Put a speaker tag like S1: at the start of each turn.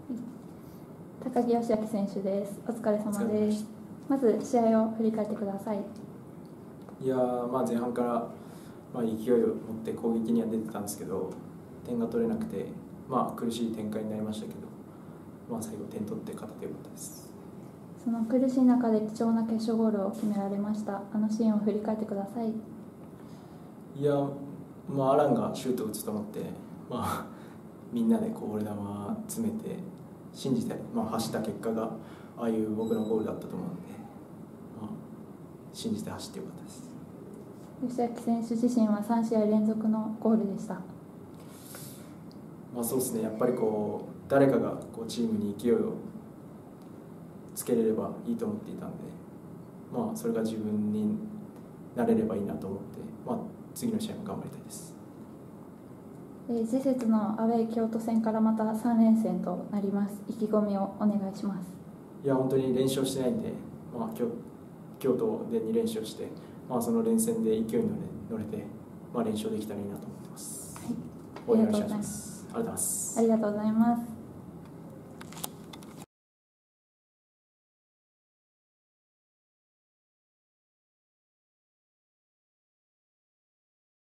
S1: 高木義明選手です。お疲れ様です。まず試合を振り返ってください。
S2: いや前半から、勢いを持って攻撃には出てたんですけど、点が取れなくて、苦しい展開になりましたけど、最後点取って勝ててよかったです。
S1: その苦しい中で貴重な決勝ゴールを決められました。あのシーンを振り返ってください。
S2: アランがシュートを打つと思って、みんなでこぼれ球詰めて信じて、走った結果がああいう僕のゴールだったと思うので、信じて走ってよかったです。
S1: 吉明選手自身は3試合連続のゴールでした。
S2: そうですね、やっぱり誰かがチームに勢いをつけれればいいと思っていたので、それが自分になれればいいなと思って、次の試合も頑張りたいです。
S1: 次節のアウェー京都戦からまた3連戦となります。意気込みをお願いします。
S2: 本当に連勝してないんで、京都で2連勝して、その連戦で勢いに乗れて、連勝できたらいいなと思ってます。
S1: はい、ありがとうございます。
S2: ありがとうございます。
S1: ありがとうございます。